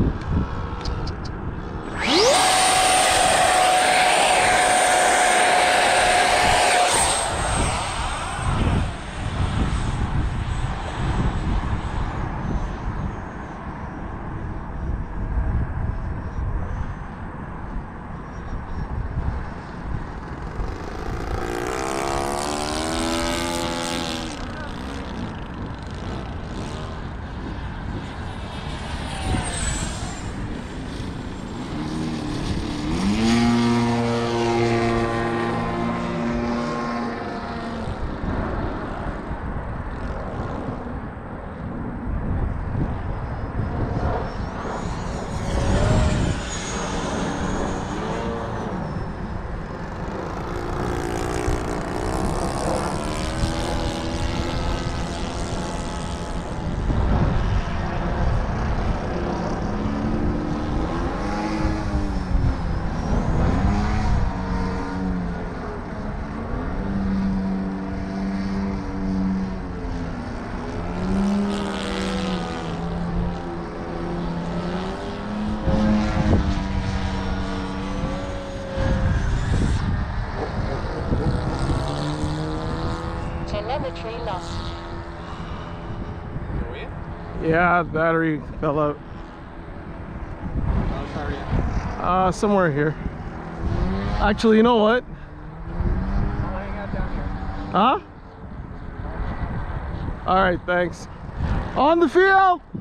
Telemetry lost. Yeah, the battery fell out. Somewhere here. Actually, you know what? I'll hang out down here. Huh? All right, thanks. On the field!